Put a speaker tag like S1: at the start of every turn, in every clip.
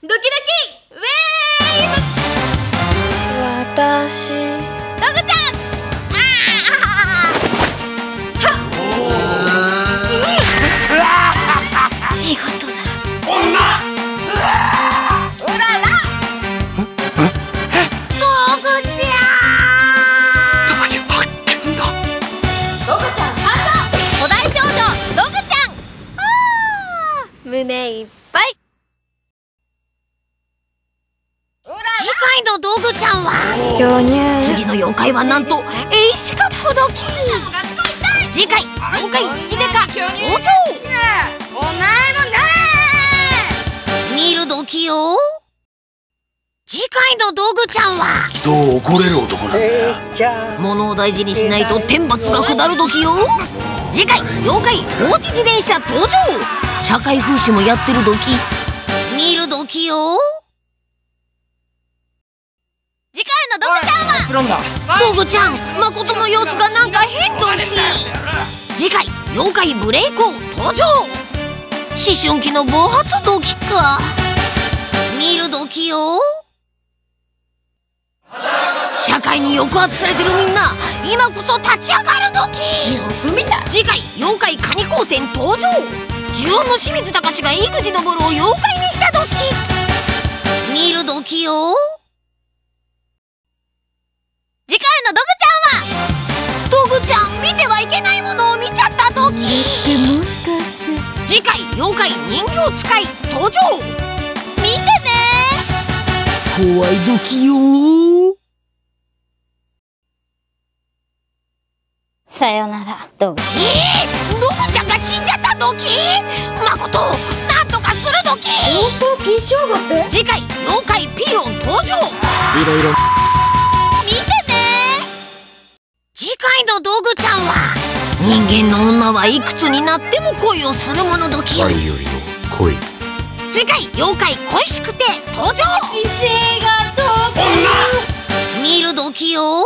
S1: ドキドキウェーブ。私ドグちゃん、見事だ。
S2: 女
S1: うららドグちゃん、
S2: 大発見だ。
S1: ドグちゃん誕生。古代少女ドグちゃん。胸いっぱい。
S3: 次回のドグちゃんは
S1: 巨乳。
S3: 次の妖怪はなんと H カップドキ。次回妖怪父デカ登場。
S1: お前もなれ。
S3: 見るドキよ。次回のドグちゃんは
S2: 人を怒れる男なんだよ。
S3: 物を大事にしないと天罰が下るドキよ。次回妖怪放置自転車登場。社会風刺もやってるドキ。見るドキよ。
S1: 次回のドグちゃんは
S3: ドグちゃん、誠の様子がなんか変ドキ。次回妖怪ブレイコ登場。思春期の暴発ドキか。見るドキよ。社会に抑圧されてるみんな、今こそ立ち上がるドキ。
S1: 地獄みたい。
S3: 次回妖怪カニ光線登場。呪音の清水隆が井口昇を妖怪にしたドキ。見るドキよ。
S1: 次回のドグちゃんは
S3: ドグちゃん、見てはいけないものを見ちゃったドキ。
S1: もしかして
S3: 次回妖怪人形使い登場。
S1: 見てね。
S3: 怖いドキよ。
S4: さよならドグ。
S3: ドグちゃんが死んじゃったドキ。誠、なんとかするドキ。
S1: 放送禁止用語って。
S3: 次回妖怪ピーヨン登場。いろいろ
S1: 見てね。
S3: 次回のドグちゃんは人間の女はいくつになっても恋をするものドキ。
S2: 愛よりの恋。
S3: 次回妖怪恋しくて登場。
S1: 異性が飛ぶ。
S3: 見るドキよ。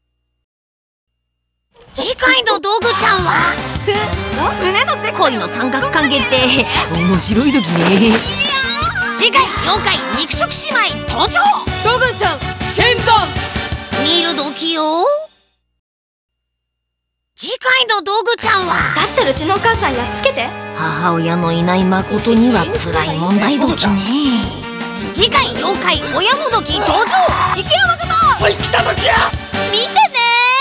S3: 次回のドグちゃんは
S1: 胸ので
S3: 恋の三角関係って面白いドキね。次回妖怪肉食姉妹登場。
S1: ドグちゃん剣山。
S3: 見るドキよ。次回のドグちゃんは
S1: だったらうちのお母さんやっつけて。
S3: 母親のいない誠には辛い問題ドキね。次回妖怪親のドキ登場。池山誠。
S2: おい、来た時や。
S1: 見てね。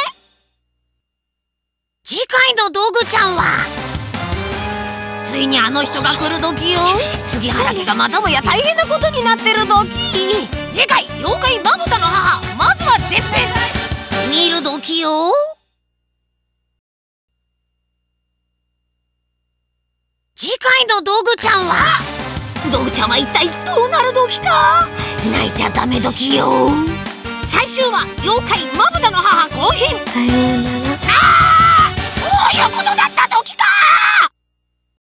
S3: 次回のドグちゃんはついにあの人が来るドキよ。杉原家がまたもや大変なことになってるドキ。次回妖怪まぶたの母、まずは絶編。見るドキよ。次回のドグちゃんはドグちゃんは一体どうなるドキか。泣いちゃダメドキよ。最終話妖怪まぶたの母後編。
S1: さようなら。
S3: そういうことだったと。